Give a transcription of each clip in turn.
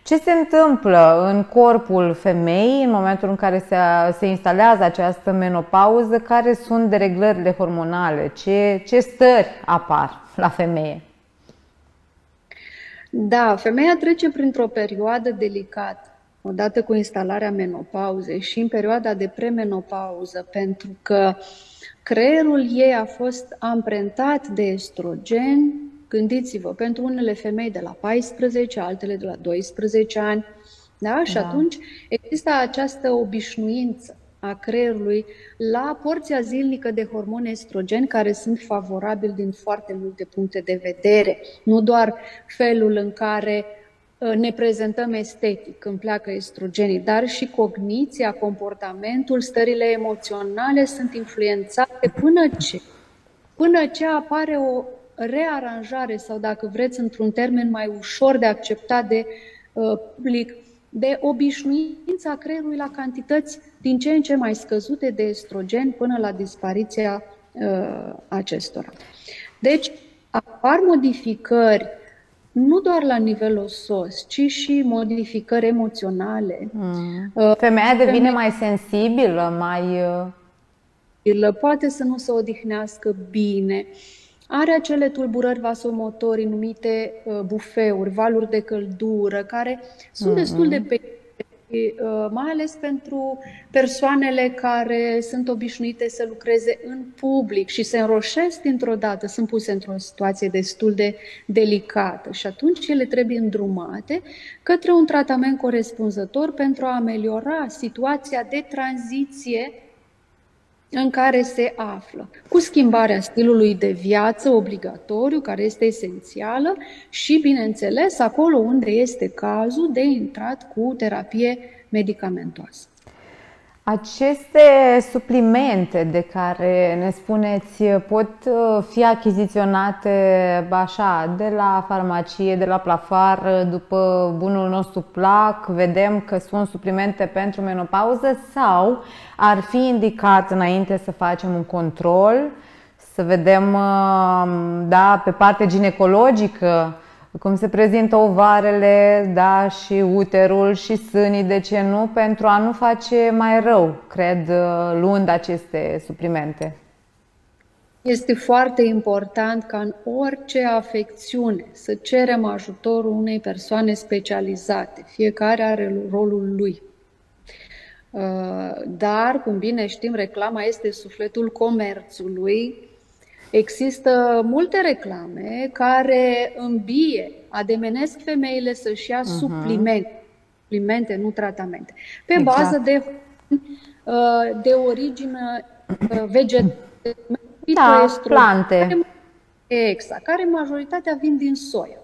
Ce se întâmplă în corpul femeii în momentul în care se instalează această menopauză? Care sunt dereglările hormonale? Ce stări apar la femeie? Da, femeia trece printr-o perioadă delicată, odată cu instalarea menopauzei și în perioada de premenopauză, pentru că creierul ei a fost amprentat de estrogen. Gândiți-vă, pentru unele femei de la 14, altele de la 12 ani, da? Și atunci există această obișnuință a creierului la porția zilnică de hormoni estrogeni care sunt favorabili din foarte multe puncte de vedere. Nu doar felul în care ne prezentăm estetic când pleacă estrogenii, dar și cogniția, comportamentul, stările emoționale sunt influențate până ce apare o rearanjare sau, dacă vreți, într-un termen mai ușor de acceptat de public, de obișnuința creierului la cantități din ce în ce mai scăzute de estrogen până la dispariția acestora. Deci apar modificări nu doar la nivel osos, ci și modificări emoționale. Femeia devine mai sensibilă, poate să nu se odihnească bine, are acele tulburări vasomotorii numite bufeuri, valuri de căldură, care sunt destul de periculoase, mai ales pentru persoanele care sunt obișnuite să lucreze în public și se înroșesc dintr-o dată, sunt puse într-o situație destul de delicată și atunci ele trebuie îndrumate către un tratament corespunzător pentru a ameliora situația de tranziție în care se află, cu schimbarea stilului de viață obligatoriu, care este esențială, și, bineînțeles, acolo unde este cazul de intrat cu terapie medicamentoasă. Aceste suplimente de care ne spuneți pot fi achiziționate așa, de la farmacie, de la plafar, după bunul nostru plac, vedem că sunt suplimente pentru menopauză, sau ar fi indicat înainte să facem un control, să vedem, da, pe partea ginecologică, cum se prezintă ovarele, da, și uterul și sânii, de ce nu, pentru a nu face mai rău, cred, luând aceste suplimente. Este foarte important ca în orice afecțiune să cerem ajutorul unei persoane specializate. Fiecare are rolul lui. Dar, cum bine știm, reclama este sufletul comerțului. Există multe reclame care îmbie, ademenesc femeile să-și ia suplimente, nu tratamente, pe bază de origine vegetală, plante. Exact, care majoritatea vin din soia.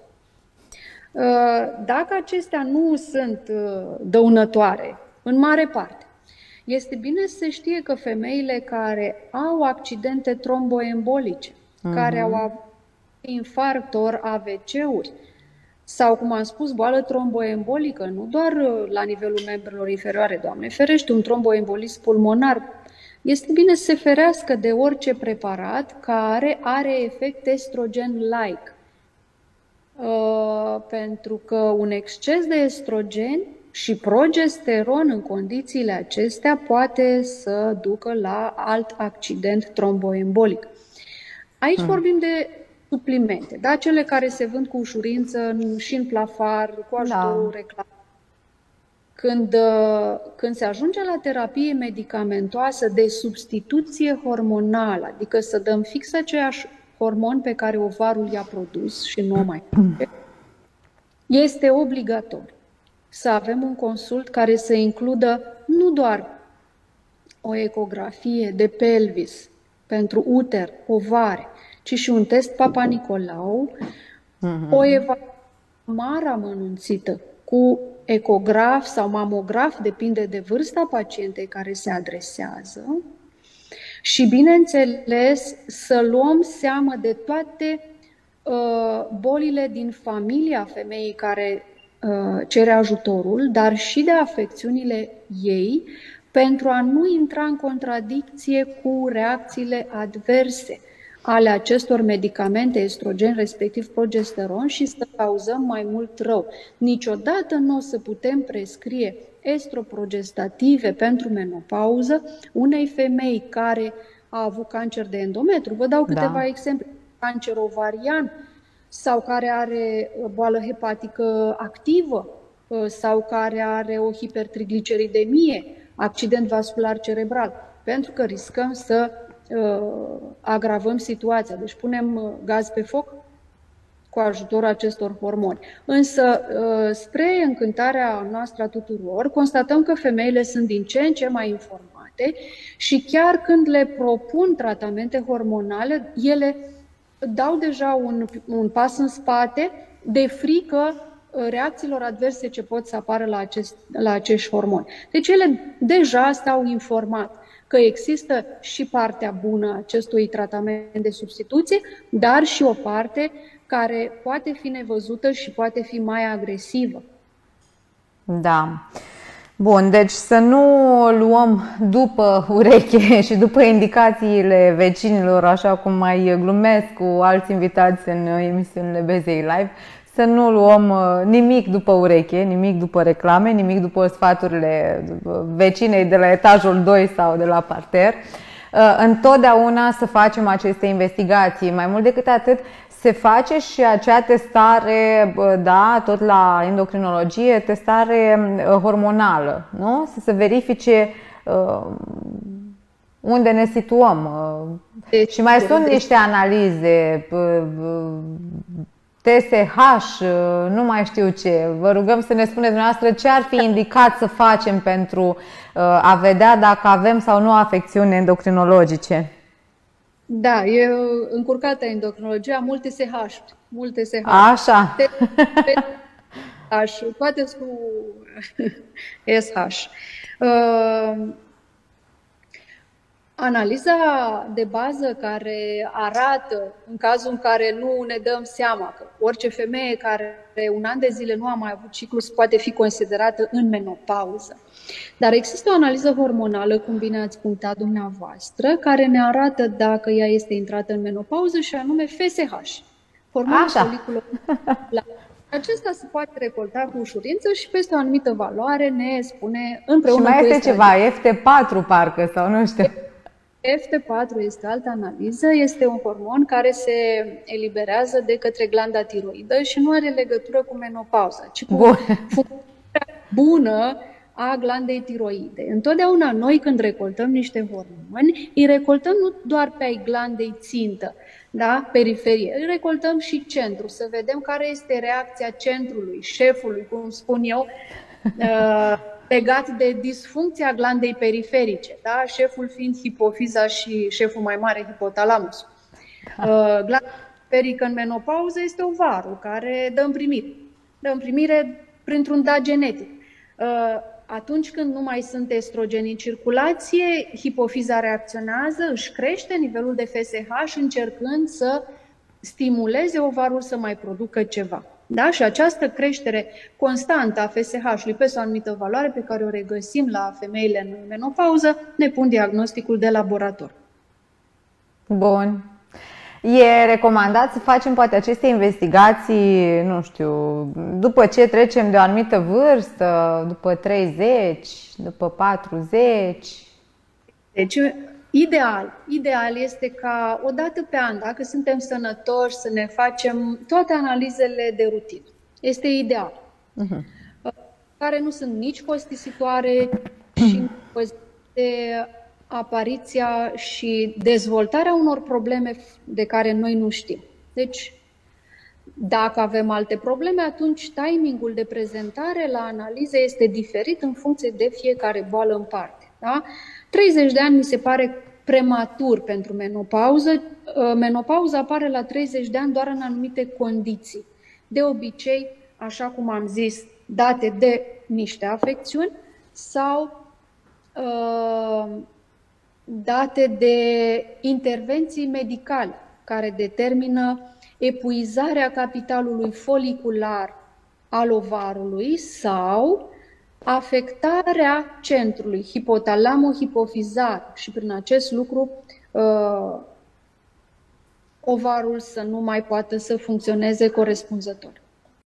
Dacă acestea nu sunt dăunătoare, în mare parte, este bine să știe că femeile care au accidente tromboembolice, care au avut infarct ori AVC-uri, sau, cum am spus, boală tromboembolică, nu doar la nivelul membrelor inferioare, Doamne ferește, un tromboembolism pulmonar, este bine să se ferească de orice preparat care are efect estrogen-like. Pentru că un exces de estrogen și progesteron în condițiile acestea poate să ducă la alt accident tromboembolic. Aici vorbim de suplimente, da? Cele care se vând cu ușurință și în plafar, cu ajutorul reclamei. Când se ajunge la terapie medicamentoasă de substituție hormonală, adică să dăm fix aceeași hormon pe care ovarul i-a produs și nu o mai face, este obligatoriu să avem un consult care să includă nu doar o ecografie de pelvis pentru uter, ovare, ci și un test Papa Nicolau, o evaluare mare amănunțită cu ecograf sau mamograf, depinde de vârsta pacientei care se adresează, și, bineînțeles, să luăm seama de toate bolile din familia femeii care cere ajutorul, dar și de afecțiunile ei, pentru a nu intra în contradicție cu reacțiile adverse. ale acestor medicamente, estrogen, respectiv progesteron, și să cauzăm mai mult rău. Niciodată nu o să putem prescrie estroprogestative pentru menopauză unei femei care a avut cancer de endometru. Vă dau câteva exemple. Cancer ovarian sau care are boală hepatică activă sau care are o hipertrigliceridemie, accident vascular cerebral, pentru că riscăm să agravăm situația. Deci punem gaz pe foc cu ajutorul acestor hormoni. Însă, spre încântarea noastră a tuturor, constatăm că femeile sunt din ce în ce mai informate și chiar când le propun tratamente hormonale, ele dau deja un pas în spate de frică reacțiilor adverse ce pot să apară la acești hormoni. Deci ele deja s-au informat că există și partea bună a acestui tratament de substituție, dar și o parte care poate fi nevăzută și poate fi mai agresivă. Da. Bun, deci să nu luăm după ureche și după indicațiile vecinilor, așa cum mai glumesc cu alți invitați în emisiunile Bezei Live, să nu luăm nimic după ureche, nimic după reclame, nimic după sfaturile vecinei de la etajul 2 sau de la parter. Întotdeauna să facem aceste investigații. Mai mult decât atât, se face și acea testare, da, tot la endocrinologie, testare hormonală, nu? Să se verifice unde ne situăm. Și mai sunt niște analize, TSH, nu mai știu ce. Vă rugăm să ne spuneți dumneavoastră ce ar fi indicat să facem pentru a vedea dacă avem sau nu afecțiuni endocrinologice. Da, e încurcată endocrinologia, multe SH, multe SH. Așa. Toate cu SH. Analiza de bază care arată, în cazul în care nu ne dăm seama că orice femeie care un an de zile nu a mai avut ciclus poate fi considerată în menopauză. Dar există o analiză hormonală, cum bine ați punctat dumneavoastră, care ne arată dacă ea este intrată în menopauză și anume FSH. Hormonul folicular. Acesta se poate recolta cu ușurință și peste o anumită valoare ne spune împreună și mai cu este ceva, FT4 parcă, sau nu știu. FT4 este altă analiză, este un hormon care se eliberează de către glanda tiroidă și nu are legătură cu menopauza, ci cu funcționarea bună a glandei tiroide. Întotdeauna noi când recoltăm niște hormoni, îi recoltăm nu doar pe ai glandei țintă, da? Periferie, îi recoltăm și centru, să vedem care este reacția centrului, șefului, cum spun eu, legat de disfuncția glandei periferice, da? Șeful fiind hipofiza și șeful mai mare hipotalamus. Glanda periferică în menopauză este ovarul care dă împrimire. Dă împrimire printr-un dat genetic. Atunci când nu mai sunt estrogeni în circulație, hipofiza reacționează, își crește nivelul de FSH încercând să stimuleze ovarul să mai producă ceva. Da? Și această creștere constantă a FSH-ului pe o anumită valoare pe care o regăsim la femeile în menopauză ne pun diagnosticul de laborator. Bun. E recomandat să facem poate aceste investigații, nu știu, după ce trecem de o anumită vârstă, după 30, după 40? Deci, ideal este ca o dată pe an, dacă suntem sănătoși, să ne facem toate analizele de rutină. Este ideal. Care nu sunt nici costisitoare și de apariția și dezvoltarea unor probleme de care noi nu știm. Deci, dacă avem alte probleme, atunci timingul de prezentare la analize este diferit în funcție de fiecare boală în parte. Da? 30 de ani mi se pare prematur pentru menopauză. Menopauza apare la 30 de ani doar în anumite condiții. De obicei, așa cum am zis, date de niște afecțiuni sau date de intervenții medicale care determină epuizarea capitalului folicular al ovarului sau afectarea centrului hipotalamu-hipofizar și prin acest lucru ovarul să nu mai poată să funcționeze corespunzător.